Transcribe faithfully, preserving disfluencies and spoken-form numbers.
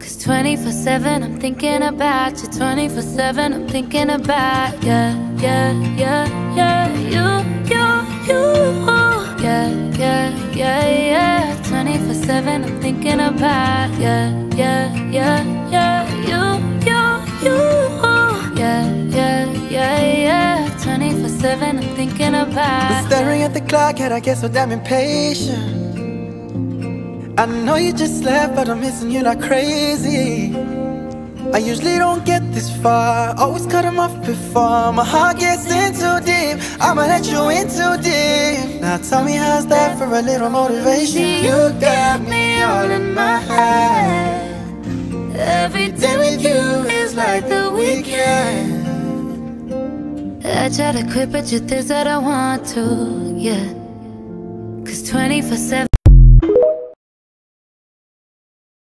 twenty-four seven I'm thinking about you. Twenty-four seven I'm thinking about yeah, yeah, yeah, yeah. You, you, you. Yeah, yeah, yeah, yeah. Twenty-four seven I'm thinking about yeah, yeah, yeah, yeah. You, you, you. Yeah, yeah, yeah, yeah. Twenty-four seven I'm thinking about. Been staring at the clock and I get so damn impatient. I know you just left, but I'm missing you like crazy. I usually don't get this far, always cut them off before my heart gets in too deep. I'ma let you in too deep. Now tell me, how's that for a little motivation? You got me all in my head. Every day with you is like the weekend. I try to quit, but truth is that I want to, yeah. Cause twenty-four seven